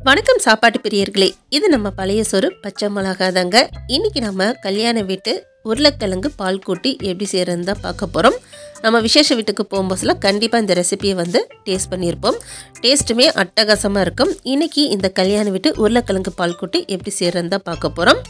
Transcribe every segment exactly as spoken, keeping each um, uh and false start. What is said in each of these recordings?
வணக்கம் சாப்பாட்டு பிரியர்களே, இது நம்ம பழைய சோறு பச்சை மிளகா தாங்க. இன்றைக்கி நம்ம கல்யாண வீட்டு உருளைக்கிழங்கு பால் கூட்டி எப்படி செய்கிறதுன்னு தான் பார்க்க போகிறோம். நம்ம விசேஷ வீட்டுக்கு போகும்போதுல கண்டிப்பாக இந்த ரெசிபியை வந்து டேஸ்ட் பண்ணியிருப்போம். டேஸ்ட்டுமே அட்டகாசமாக இருக்கும். இன்றைக்கி இந்த கல்யாண வீட்டு உருளைக்கிழங்கு பால் கூட்டி எப்படி செய்கிறதுன்னு தான் பார்க்க போகிறோம்.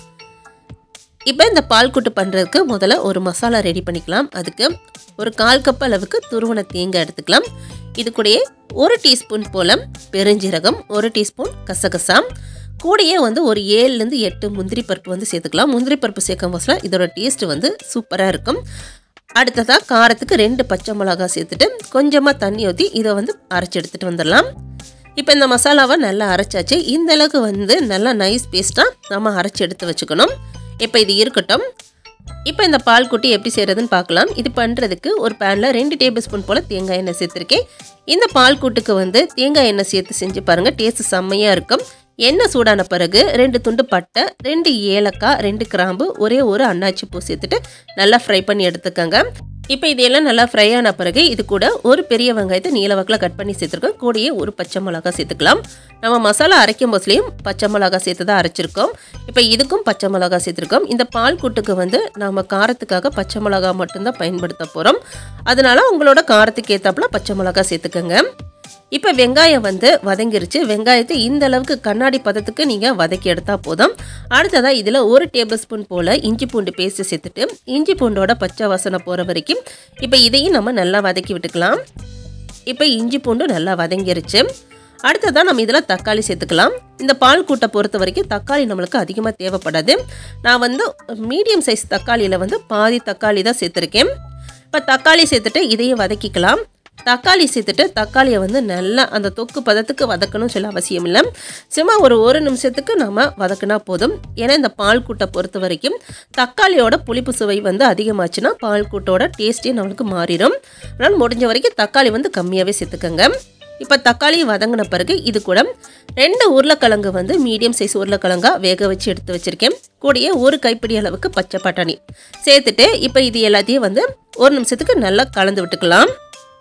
இப்போ இந்த பால் கூட்டு பண்ணுறதுக்கு முதல்ல ஒரு மசாலா ரெடி பண்ணிக்கலாம். அதுக்கு ஒரு கால் கப் அளவுக்கு துருவன தேங்காய் எடுத்துக்கலாம். இது கூடயே ஒரு டீஸ்பூன் போல் பெருஞ்சீரகம், ஒரு டீஸ்பூன் கசகசா, கூடயே வந்து ஒரு ஏழுலேருந்து எட்டு முந்திரி பருப்பு வந்து சேர்த்துக்கலாம். முந்திரி பருப்பு சேர்க்கும் போதுல இதோட டேஸ்ட்டு வந்து சூப்பராக இருக்கும். அடுத்ததாக காரத்துக்கு ரெண்டு பச்சை மிளகா சேர்த்துட்டு கொஞ்சமாக தண்ணி ஊற்றி இதை வந்து அரைச்சி எடுத்துகிட்டு வந்துடலாம். இப்போ இந்த மசாலாவை நல்லா அரைச்சாச்சு. இந்த அளவுக்கு வந்து நல்லா நைஸ் பேஸ்ட்டாக நம்ம அரைச்சி எடுத்து வச்சுக்கணும். இப்போ இது இருக்கட்டும். இப்போ இந்த பால் கூட்டி எப்படி செய்கிறதுன்னு பார்க்கலாம். இது பண்ணுறதுக்கு ஒரு பேனில் ரெண்டு டேபிள் ஸ்பூன் போல் தேங்காய் எண்ணெய் சேர்த்துருக்கேன். இந்த பால் கூட்டுக்கு வந்து தேங்காய் எண்ணெய் சேர்த்து செஞ்சு பாருங்கள், டேஸ்ட்டு செம்மையாக இருக்கும். எண்ணெய் சூடான பிறகு ரெண்டு துண்டு பட்டை, ரெண்டு ஏலக்காய், ரெண்டு கிராம்பு, ஒரே ஒரு அன்னாச்சி பூ சேர்த்துட்டு நல்லா ஃப்ரை பண்ணி எடுத்துக்கோங்க. இப்போ இதெல்லாம் நல்லா ஃப்ரை ஆன பிறகு இது கூட ஒரு பெரிய வெங்காயத்தை நீல வாக்கில் கட் பண்ணி சேர்த்துருக்கோம். கூடயே ஒரு பச்சை மிளகா சேர்த்துக்கலாம். நம்ம மசாலா அரைக்கும் போதுலேயும் பச்சை மிளகா சேர்த்து தான் அரைச்சிருக்கோம். இப்போ இதுக்கும் பச்சை மிளகா சேர்த்துருக்கோம். இந்த பால் கூட்டுக்கு வந்து நம்ம காரத்துக்காக பச்சை மிளகா மட்டும்தான் பயன்படுத்த போகிறோம். அதனால உங்களோட காரத்துக்கு ஏற்றாப்புல பச்சை மிளகா சேர்த்துக்கோங்க. இப்போ வெங்காயம் வந்து வதங்கிருச்சு. வெங்காயத்தை இந்த அளவுக்கு கண்ணாடி பதத்துக்கு நீங்கள் வதக்கி எடுத்தால் போதும். அடுத்ததாக இதில் ஒரு டேபிள் ஸ்பூன் போல் இஞ்சி பூண்டு பேஸ்ட்டு சேர்த்துட்டு இஞ்சி பூண்டோட பச்சை வாசனை போகிற வரைக்கும் இப்போ இதையும் நம்ம நல்லா வதக்கி விட்டுக்கலாம். இப்போ இஞ்சி பூண்டு நல்லா வதங்கிருச்சு. அடுத்ததாக நம்ம இதில் தக்காளி சேர்த்துக்கலாம். இந்த பால் கூட்டை பொறுத்த வரைக்கும் தக்காளி நம்மளுக்கு அதிகமாக தேவைப்படாது. நான் வந்து மீடியம் சைஸ் தக்காளியில் வந்து பாதி தக்காளி தான் சேர்த்துருக்கேன். இப்போ தக்காளி சேர்த்துட்டு இதையும் வதக்கிக்கலாம். தக்காளி சேர்த்துட்டு தக்காளியை வந்து நல்லா அந்த தொக்கு பதத்துக்கு வதக்கணும்னு சொல்ல அவசியம் இல்லை. சும்மா ஒரு ஒரு நிமிஷத்துக்கு நம்ம வதக்கினா போதும். ஏன்னா இந்த பால் கூட்டை பொறுத்த வரைக்கும் தக்காளியோட புளிப்பு சுவை வந்து அதிகமாச்சுன்னா பால் கூட்டோட டேஸ்ட்டே நம்மளுக்கு மாறிடும். அதனால் முடிஞ்ச வரைக்கும் தக்காளி வந்து கம்மியாகவே சேர்த்துக்கோங்க. இப்போ தக்காளி வதங்கின பிறகு இது கூட ரெண்டு உருளைக்கிழங்கு வந்து மீடியம் சைஸ் உருளைக்கிழங்கா வேக வச்சு எடுத்து வச்சுருக்கேன். கூடயே ஒரு கைப்பிடி அளவுக்கு பச்சை பட்டாணி சேர்த்துட்டு இப்போ இது எல்லாத்தையும் வந்து ஒரு நிமிஷத்துக்கு நல்லா கலந்து விட்டுக்கலாம்.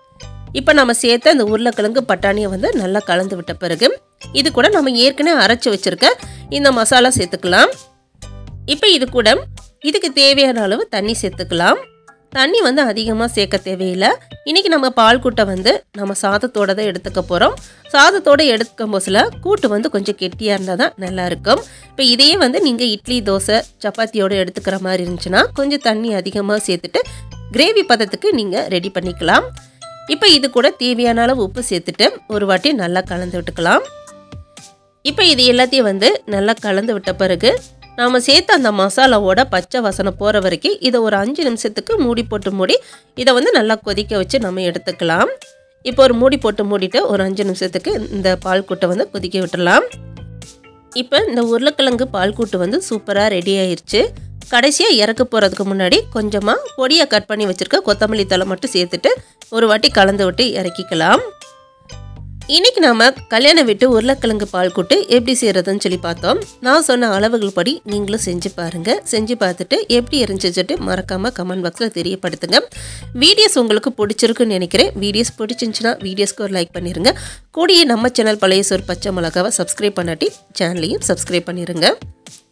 இப்போ நம்ம சேர்த்த அந்த உருளைக்கிழங்கு பட்டாணியை வந்து நல்லா கலந்து விட்ட பிறகு இது கூட நம்ம ஏற்கனவே அரைச்சி வச்சுருக்க இந்த மசாலா சேர்த்துக்கலாம். இப்போ இது கூட இதுக்கு தேவையான அளவு தண்ணி சேர்த்துக்கலாம். தண்ணி வந்து அதிகமாக சேர்க்க தேவையில்லை. இன்றைக்கி நம்ம பால் கூட்டை வந்து நம்ம சாதத்தோடு தான் எடுத்துக்க போகிறோம். சாதத்தோடு எடுக்கும் போதுல கூட்டு வந்து கொஞ்சம் கெட்டியாக இருந்தால் தான் நல்லாயிருக்கும். இப்போ இதையே வந்து நீங்கள் இட்லி, தோசை, சப்பாத்தியோடு எடுத்துக்கிற மாதிரி இருந்துச்சுன்னா கொஞ்சம் தண்ணி அதிகமாக சேர்த்துட்டு கிரேவி பதத்துக்கு நீங்கள் ரெடி பண்ணிக்கலாம். இப்போ இது கூட தேவையான அளவு உப்பு சேர்த்துட்டு ஒரு வாட்டி நல்லா கலந்து விட்டுக்கலாம். இப்போ இது எல்லாத்தையும் வந்து நல்லா கலந்து விட்ட பிறகு நாம் சேர்த்த அந்த மசாலாவோட பச்சை வாசனை போகிற வரைக்கும் இதை ஒரு அஞ்சு நிமிஷத்துக்கு மூடி போட்டு மூடி இதை வந்து நல்லா கொதிக்க வச்சு நம்ம எடுத்துக்கலாம். இப்போ ஒரு மூடி போட்டு மூடிட்டு ஒரு அஞ்சு நிமிஷத்துக்கு இந்த பால் கூட்டை வந்து கொதிக்க விட்டுடலாம். இப்போ இந்த உருளைக்கிழங்கு பால் கூட்டு வந்து சூப்பராக ரெடி ஆயிடுச்சு. கடைசியாக இறக்க போகிறதுக்கு முன்னாடி கொஞ்சமாக பொடியாக கட் பண்ணி வச்சுருக்க கொத்தமல்லி தழை மட்டும் சேர்த்துட்டு ஒரு வாட்டி கலந்து விட்டு இறக்கிக்கலாம். இன்றைக்கி நாம் கல்யாண வீட்டு உருளைக்கிழங்கு பால் கூட்டு எப்படி செய்கிறதுன்னு சொல்லி பார்த்தோம். நான் சொன்ன அளவுகள் படி நீங்களும் செஞ்சு பாருங்கள். செஞ்சு பார்த்துட்டு எப்படி இருந்துச்சுட்டு மறக்காமல் கமெண்ட் பாக்ஸில் தெரியப்படுத்துங்க. வீடியோஸ் உங்களுக்கு பிடிச்சிருக்குன்னு நினைக்கிறேன். வீடியோஸ் பிடிச்சிருந்துச்சுன்னா வீடியோஸ்க்கு ஒரு லைக் பண்ணிடுங்க. கூடிய நம்ம சேனல் பழைய சோறு பச்சை மிளகாவை சப்ஸ்கிரைப் பண்ணாட்டி சேனலையும் சப்ஸ்கிரைப் பண்ணிடுங்க.